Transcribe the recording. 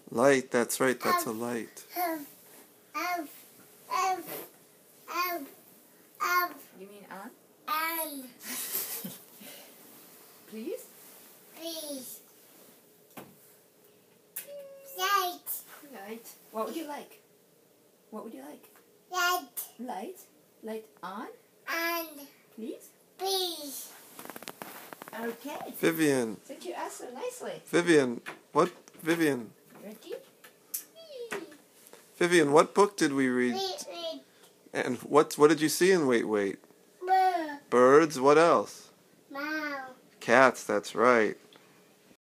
Light, that's right, that's a light. You mean on? Please? Please. Light. Light. What would you like? What would you like? Light. Light? Light on? And Please? please. Okay. Vivian, Since you asked so nicely. Vivian, Ready? Vivian, what book did we read? Wait. And what did you see in Wait, Wait? Bird. Birds, what else? Mom. Cats, that's right.